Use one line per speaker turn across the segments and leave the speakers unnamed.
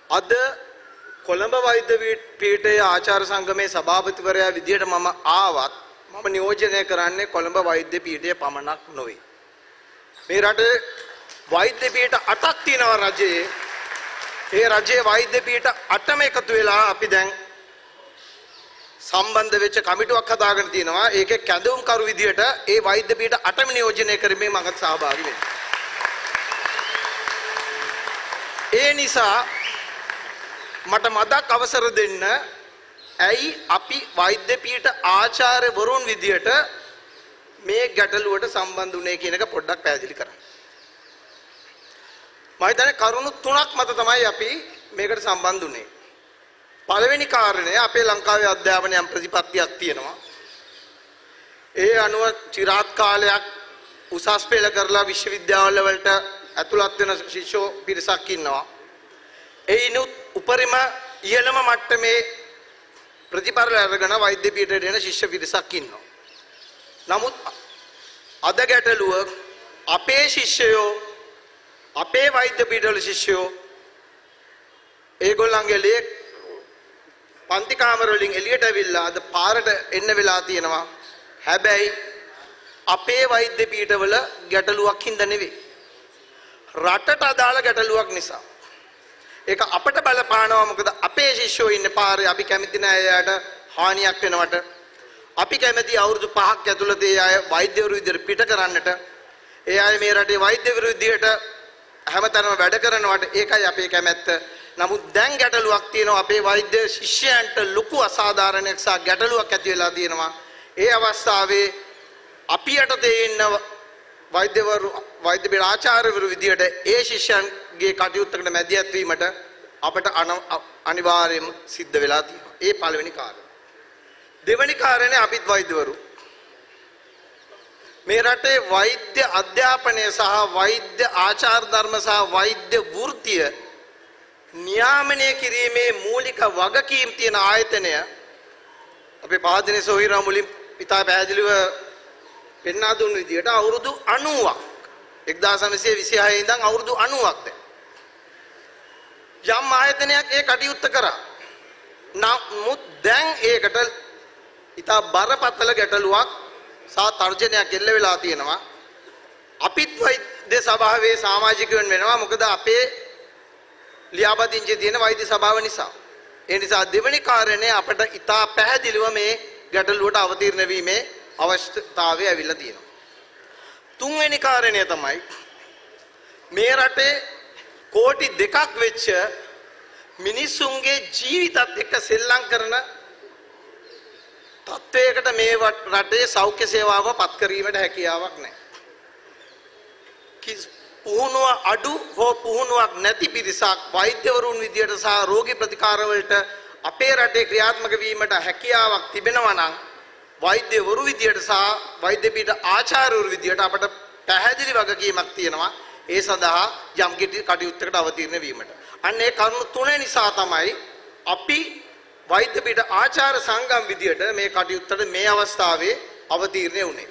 අද කොළඹ වෛද්‍ය පීඨයේ ආචාර්ය සංගමේ සභාපතිවරයා විදියට මම ආවත් මම නියෝජනය කරන්නේ කොළඹ වෛද්‍ය පීඨයේ පමණක් නොවේ. මේ රටේ වෛද්‍ය පීඨ 8ක් තියෙනවා රජයේ. ඒ රජයේ වෛද්‍ය පීඨ 8ම එකතු වෙලා අපි දැන් සම්බන්ධ වෙච්ච කමිටුවක් හදාගෙන තියෙනවා. ඒකේ කැඳවුම්කරු විදියට ඒ වෛද්‍ය පීඨ 8ම නියෝජනය කරමින් මම සහභාගී වෙනවා. ඒ නිසා මට මදක් අවසර දෙන්න. ඇයි අපි වෛද්‍ය පීඨ ආචාර්යවරුන් විදියට මේ ගැටලුවට සම්බන්ධ වුණේ කියන එක පොඩ්ඩක් පැහැදිලි කරන්න. මම හිතන්නේ කරුණු තුනක් මත තමයි අපි මේකට සම්බන්ධ වුණේ. පළවෙනි කාරණය අපේ ලංකාවේ අධ්‍යාපනය ප්‍රතිපත්තියක් තියෙනවා. ඒ අනුව চিරාත් කාලයක් උසස් පෙළ කරලා විශ්වවිද්‍යාල වලට ඇතුළත් වෙන ශිෂ්‍යෝ පිරිසක් ඉන්නවා. ඒිනුත් උපරිම ඉහළම මට්ටමේ ප්‍රතිපල අරගෙන වෛද්‍ය පීඨයට එන ශිෂ්‍ය පිරිසක් ඉන්නවා. නමුත් අද ගැටලුව අපේ ශිෂ්‍යයෝ අපේ වෛද්‍ය පීඨවල ශිෂ්‍යයෝ ඒගොල්ලන්ගේ ලේ පන්ති කාමර වලින් එළියට ඇවිල්ලා අද පාරට එන්න වෙලා තියෙනවා. හැබැයි අපේ වෛද්‍ය පීඨවල ගැටලුවක් හින්දා නෙවෙයි. රටට අදාළ ගැටලුවක් නිසා. ඒක අපට බලපානවා. මොකද අපේ ශිෂ්‍යෝ ඉන්නේ පාරේ. අපි කැමති නෑ එයාට හානියක් වෙනවට. අපි කැමති අවුරුදු 5ක් ඇතුළත ඒ අය වෛද්‍යවරු විදිහට පිට කරන්නට. ඒ අය මේ රටේ වෛද්‍යවරු විදිහට හැමතැනම වැඩ කරනවට ඒකයි අපේ කැමැත්ත. නමුත් දැන් ගැටලුවක් තියෙනවා. අපේ වෛද්‍ය ශිෂ්‍යයන්ට ලොකු අසාධාරණයක් සහ ගැටලුවක් ඇති වෙලා තියෙනවා. ඒ අවස්ථාවේ අපි යටතේ ඉන්න වෛද්‍ය පීඨ ආචාර්යවරු විදියට ඒ ශිෂ්‍යයන්ගේ කටයුත්තකට මැදිහත් වීමට අපට අනිවාර්යයෙන්ම සිද්ධ වෙලා තියෙනවා. ඒ පළවෙනි කාරණය. දෙවෙනි කාරණය අපිත් වෛද්‍යවරු මේ රටේ වෛද්‍ය අධ්‍යාපනය සහ වෛද්‍ය ආචාර ධර්ම සහ වෛද්‍ය වෘත්තිය නියාමනය කිරීමේ මූලික වගකීම් තියෙන ආයතනය අපේ පාදිනේ සොහිරා මුලින් පිටා පැහැදිලිව පෙන්වා දුන්න විදියට අවුරුදු 90ක් 1926 ඉඳන් අවුරුදු 90ක් දැන් යම් ආයතනයක් ඒ කටයුත්ත කරා. නමුත් දැන් ඒකට ඉතා බරපතල ගැටලුවක් සහ තර්ජනයක් එල්ල වෙලා තියෙනවා. අපිත් වෛද්‍ය සභාවේ සමාජිකයන් වෙනවා. මොකද අපේ ලියාපදිංචියේ තියෙන වෛද්‍ය සභාව නිසා. ඒ නිසා දෙවෙනි කාරණය අපට ඉතා පැහැදිලිව මේ ගැටලුවට අවතීර්ණ වීමේ අවශ්‍යතාවය ඇවිල්ලා තියෙනවා. තුන්වෙනි කාරණය තමයි මේ රටේ කෝටි 2ක් වෙච්ච මිනිසුන්ගේ ජීවිතත් එක්ක සෙල්ලම් කරන තත්වයකට මේ රටේ සෞඛ්‍ය සේවාව පත් කිරීමට හැකියාවක් නැහැ. පුහුණුව අඩු හෝ පුහුණුවක් නැති පිරිසක් වෛද්‍යවරුන් විදියට සහ රෝගී ප්‍රතිකාර වලට අපේ රටේ ක්‍රියාත්මක වීමට හැකියාවක් තිබෙනවා නම් වෛද්‍යවරු විදියට සහ වෛද්‍ය පීඨ ආචාර්යවරු විදියට අපට පැහැදිලි වගකීමක් තියෙනවා. ඒ සඳහා යම් කිසි කටයුත්තකට අවතීර්ණ වීමට. අන්න ඒ කරුණු තුන නිසා තමයි අපි වෛද්‍ය පීඨ ආචාර්ය සංගම් විදියට මේ කටයුත්තට මේ අවස්ථාවේ අවතීර්ණ වුණේ.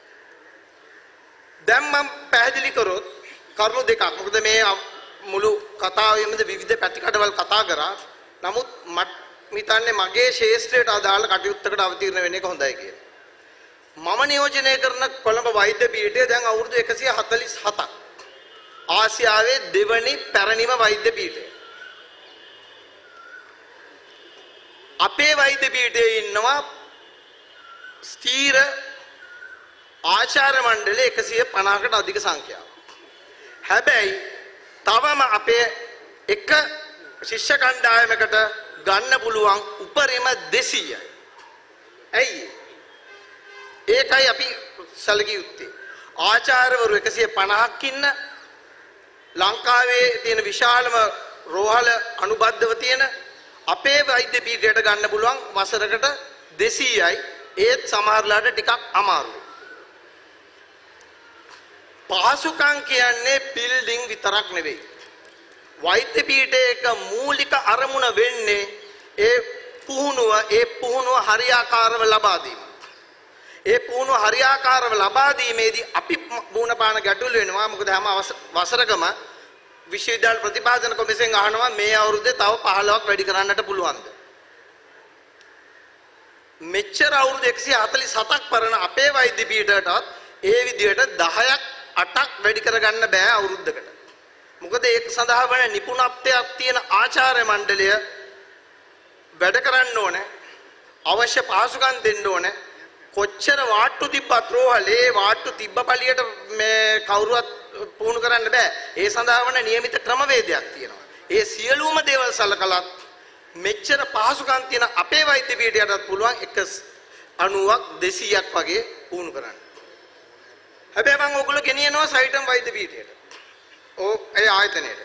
දැන් මම පැහැදිලි කරොත් කරුණු දෙකක්. මොකද මේ මුළු කතාවෙමද විවිධ පැතිකඩවල් කතා කරා. නමුත් මට හිතන්නේ මගේ ශාස්ත්‍රයට අදාළ කටයුත්තකට අවතීර්ණ වෙන්නේ කොහොඳයි කියලා. මම නියෝජනය කරන කොළඹ වෛද්‍ය පීඨය දැන් අවුරුදු 147ක්. ආසියාවේ දෙවැනි පැරණිම වෛද්‍ය පීඨය. අපේ වෛද්‍ය පීඨයේ ඉන්නවා ස්ථීර ආචාර්ය මණ්ඩලය 150කට අධික සංඛ්‍යාවක්. හැබැයි තවම අපේ එක ශිෂ්‍ය කණ්ඩායමකට ගන්න පුළුවන් උපරිම 200යි. ඇයි? ඒකයි අපි සැලකිය යුත්තේ. ආචාර්යවරු 150ක් ඉන්න ලංකාවේ තියෙන විශාලම රෝහල අනුබද්ධව තියෙන අපේ වෛද්‍ය පීඨයට ගන්න පුළුවන් වසරකට 200යි. ඒත් සමහරලාට ටිකක් අමාරුයි. පහසුකම් කියන්නේ බිල්ඩින් විතරක් නෙවෙයි. වෛද්‍ය පීඨයක මූලික අරමුණ වෙන්නේ ඒ පුහුණුව හරියාකාරව ලබා දීම. ඒ පුහුණුව හරියාකාරව ලබා දීමේදී අපි මුණ පාන ගැටලු වෙනවා. මොකද හැම වසරකම විශ්වවිද්‍යාල ප්‍රතිපාදන කොමිසයෙන් අහනවා මේ අවුරුද්දේ තව 15ක් වැඩි කරන්නට පුළුවන්ද? මෙච්චර අවුරුදු 147ක් පරණ අපේ වෛද්‍ය පීඨයටත් ඒ විදිහට 10ක් 8ක් වැඩි කරගන්න බෑ අවුරුද්දකට. මොකද ඒක සඳහා වන නිපුණත්වයක් තියෙන ආචාර්ය මණ්ඩලය වැඩ කරන්න ඕනේ. අවශ්‍ය පහසුකම් දෙන්න ඕනේ. කොච්චර වාට්ටු තිබ්බත් රෝහලේ වාට්ටු තිබ්බ පළියට මේ කවුරුවත් පුහුණු කරන්න බෑ. ඒ සඳහා වන નિયમિત ක්‍රමවේදයක් තියෙනවා. ඒ සියලුම දේවල් සලකලත් මෙච්චර පහසුකම් තියෙන අපේ වෛද්‍ය පීඨයටත් පුළුවන් 90ක් 200ක් වගේ පුහුණු කරන්න. හැබැයි මම ඕගොල්ලෝ ගෙනියනවා සයිටම් වෛද්‍ය පීඨයට. ඒ ආයතනයට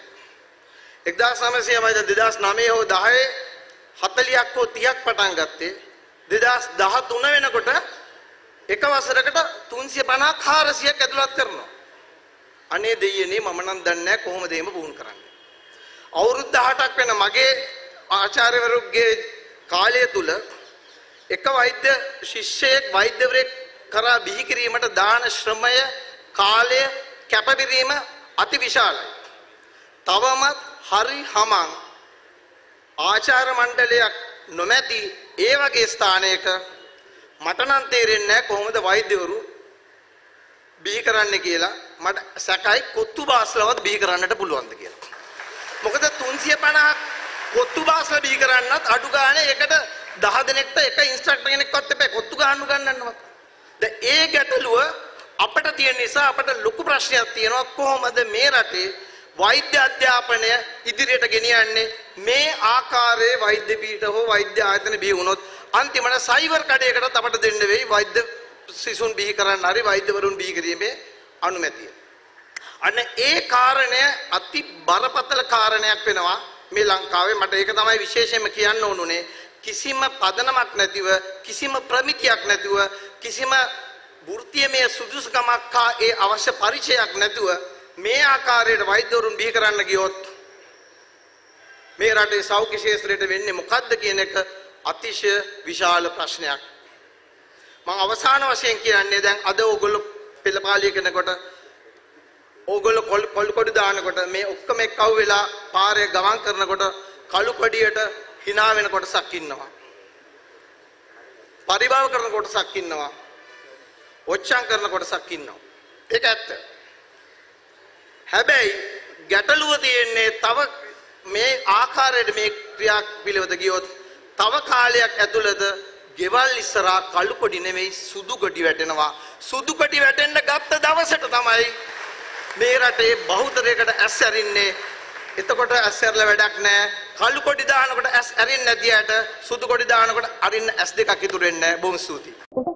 1909 හෝ 10 40ක් හෝ 30ක් පටන් ගත්තේ 2013 වෙනකොට එක වසරකට 350ක් 400ක් ඇතුළත් කරනවා. අනේ දෙයියනේ මම නම් දන්නේ නැහැ කොහොමද එහෙම පුහුණු කරන්නේ. අවුරුදු 18ක් වෙන මගේ ආචාර්යවරුගේ කාලය තුල එක වෛද්‍ය ශිෂ්‍යයෙක් වෛද්‍යවරයෙක් කරා බිහි කිරීමට දාන ශ්‍රමය කාලය කැපකිරීම අති විශාලයි. තවමත් හරි හමං ආචාර්ය මණ්ඩලයක් නොමැති ඒ වගේ ස්ථානයක මට නම් තේරෙන්නේ නැහැ කොහොමද වෛද්‍යවරු බිහි කරන්නේ කියලා. මට සැකයි කොත්තු බාස්ලවත් බිහි කරන්නට පුළුවන්ද කියලා. මොකද 350 කොත්තු බාස්ලා බිහි කරන්නත් අඩු ගානේ ඒකට 10 දෙනෙක්ට එක ඉන්ස්ට්‍රක්ටර් කෙනෙක්වත් එපා කොත්තු ගහන්න ගන්නන්නවත්. දැන් ඒ ගැටලුව අපිට තියෙන නිසා අපිට ලොකු ප්‍රශ්නයක් තියෙනවා කොහොමද මේ රටේ වෛද්‍ය අධ්‍යාපනය ඉදිරියට ගෙනියන්නේ. මේ ආකාරයේ වෛද්‍ය පීඨ හෝ වෛද්‍ය ආයතන බිහි වුණොත් අන්තිමට සයිබර් කඩේකටත් අපිට දෙන්න වෙයි වෛද්‍ය සිසුන් බිහි කරන්න හරි වෛද්‍යවරුන් බිහි කිරීමේ අනුමැතිය. අන්න ඒ කාරණය අති බරපතල කාරණයක් වෙනවා මේ ලංකාවේ. මට ඒක තමයි විශේෂයෙන්ම කියන්න ඕනුනේ. කිසිම පදනමක් නැතිව කිසිම ප්‍රමිතියක් නැතිව කිසිම වෘත්තීයමය සුදුසුකමක් හා ඒ අවශ්‍ය පරිචයක් නැතුව මේ ආකාරයට වෛද්‍යවරුන් බිහි කරන්න ගියොත් මේ රටේ සෞඛ්‍ය ශාස්ත්‍රයට වෙන්නේ මොකද්ද කියන එක අතිශය විශාල ප්‍රශ්නයක්. මම අවසාන වශයෙන් කියන්නේ දැන් අද ඕගොල්ලෝ පෙළපාලිය කරනකොට ඕගොල්ලෝ කොල් කොඩි දානකොට මේ ඔක්කොම එක්කව වෙලා පාරේ ගමන් කරනකොට කළු කොඩියට hina වෙන කොටසක් ඉන්නවා. පරිභව කරන කොටසක් ඉන්නවා. ඔච්චම් කරන කොටසක් ඉන්නවා. ඒක ඇත්ත. හැබැයි ගැටලුව තියෙන්නේ තව මේ ආකාරයට මේ ක්‍රියා පිළිවෙත ගියොත් තව කාලයක් ඇතුළත ගෙවල් ඉස්සරහා කළු කොඩි නෙමෙයි සුදු කොඩි වැටෙනවා. සුදු කොඩි වැටෙන්න ගත්ත දවසට තමයි මේ රටේ බහුතරයකට ඇස් ඇරින්නේ. එතකොට ඇස් ඇරලා වැඩක් නැහැ. කළු කොඩි දානකොට ඇස් ඇරින්නේ නැති අයට සුදු කොඩි දානකොට අරින්න ඇස් දෙකක් ඉතුරු වෙන්නේ නැහැ. බොහොම ස්තුතියි.